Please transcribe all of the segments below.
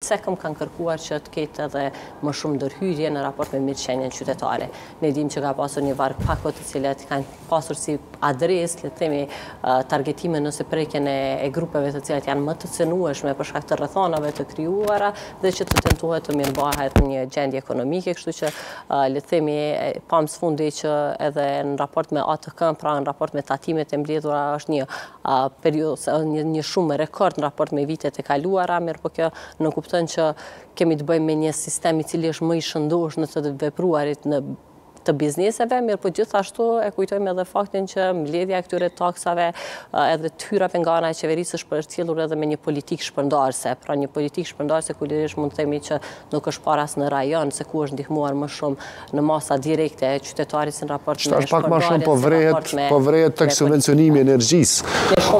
secëm kanë kërkuar që të ketë edhe më shumë ndërhyrje në raport me mirëqenien qytetare. Ne dim që ka pasur një varg pakot të cilat kanë pasur si adresë, le të themi, targetime nëse prekjen e grupeve të cilat janë më të cënueshme për shkak të rrethonave të krijuara dhe që të tentohet të mirëmbahet një gjendje ekonomike, kështu që le të themi pam sfundi që edhe në raport me ATK, pra në raport me tatimet e mbledhura është një periudhë, një shumë rekord në raport me vitet e kaluara, mirë po kjo nuk kupton që kemi të bëjmë me një sistem i cili është më i shëndosh në të vepruarit në të bizneseve, mirë po gjithashtu e kujtojmë edhe faktin që mbledhja e këtyre taksave edhe të hyrave nga ana e qeverisë është përcjellur edhe me një politikë shpërndarëse. Pra një politikë shpërndarëse ku lirisht mund të themi që nuk është parë as në rajon, se ku është ndihmuar më shumë në masa direkte e qytetarit në raport me shpërndarjen. Pak më shumë po vrehet tek subvencionimi i energjisë.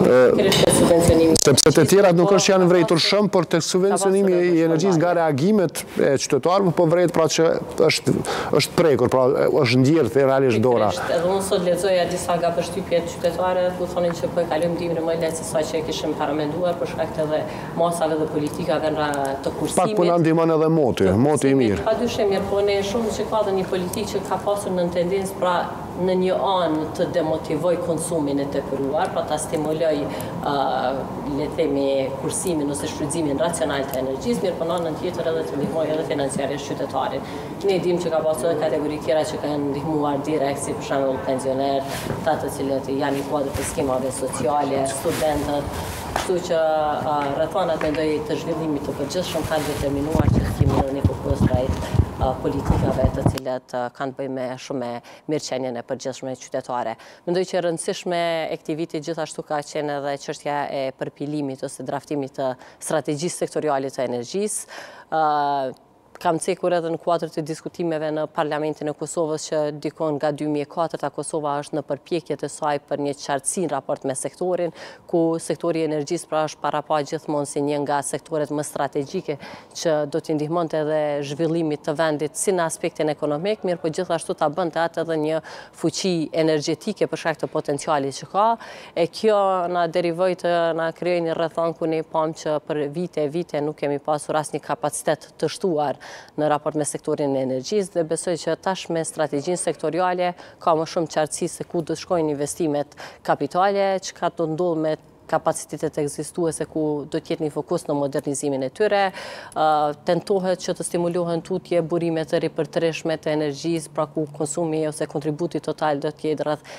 Sepse të tjerat nuk është janë vrejtur shumë, por tek subvencionimi i energjisë nga reagimet e qytetarëve po vrehet pra që është prekur, pra është ndjerë realisht dora. Edhe unë sot lexoja disa nga përshtypjet qytetare, ku thonin që po e kalojmë dimrin më lehtë se sa që e kishim paramenduar për shkak të edhe masave dhe politikave të kursimit. Pak po na ndihmon edhe moti i mirë. Padyshim mirë, po ne shumë që ka dhe një politikë që ka pasur në tendencë pra në një anë të demotivoj konsumin e tepëruar, pra ta stimuloj le të themi kursimin ose shfrytëzimin racional të energjisë, mirë po në anën tjetër edhe të ndihmoj edhe financiarisht qytetarin. Ne dim që ka pasur edhe kategori tjera që kanë ndihmuar direkt, si për shembull pensioner, ata të cilët janë i kuadrit të skemave sociale, studentët, kështu që rrethonat mendoj të zhvillimit të përgjithshëm kanë determinuar që të kemi një fokus ndaj politikave të cilat kanë të bëjnë me shumë mirëqenien e përgjithshme qytetare. Mendoj që e rëndësishme e këtij viti gjithashtu ka qenë edhe çështja e përpilimit ose draftimit të strategjisë sektoriale të energjisë. Kam cekur edhe në kuadër të diskutimeve në Parlamentin e Kosovës që dikon nga 2004 Kosova është në përpjekjet e saj për një qartësi në raport me sektorin, ku sektori i energjisë pra është parapa gjithmonë si një nga sektoret më strategjike që do t'i ndihmonte edhe zhvillimit të vendit si në aspektin ekonomik, mirë po gjithashtu ta bënte atë edhe një fuqi energjetike për shkak të potencialit që ka. E kjo na derivoi të na krijojë një rrethon ku ne pam që për vite nuk kemi pasur asnjë kapacitet të shtuar në raport me sektorin e energjisë dhe besoj që tash me strategjinë sektoriale ka më shumë qartësi se ku do të shkojnë investimet kapitale, çka do ndodh me kapacitetet ekzistuese ku do të jetë një fokus në modernizimin e tyre, tentohet që të stimulohen tutje burime të ripërtëreshme të energjisë, pra ku konsumi ose kontributi total do të jetë rreth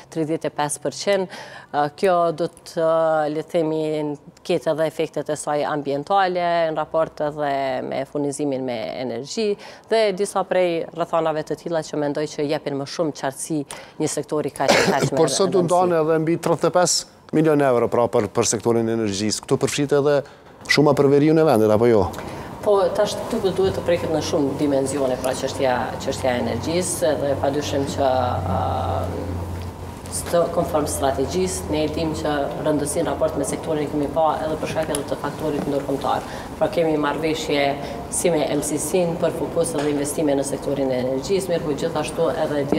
35%. Kjo do të le të themi ketë edhe efektet e saj ambientale në raport edhe me furnizimin me energji dhe disa prej rrethonave të tilla që mendoj që jepin më shumë qartësi një sektori kaq i hershëm. Por sot do ndonë edhe mbi 35 milion euro pra për sektorin e energjisë. Këtu përfshit edhe shuma për veriun e vendit, apo jo? Po, tash këtu duhet të preket në shumë dimensione pra çështja e energjisë dhe padyshim që konform strategjisë, ne dim që rëndësinë raport me sektorin kemi pa edhe për shkak edhe të faktorit ndërkombëtar. Pra kemi marrëveshje si me MCC-n për fokus edhe investime në sektorin e energjisë, mirë po gjithashtu edhe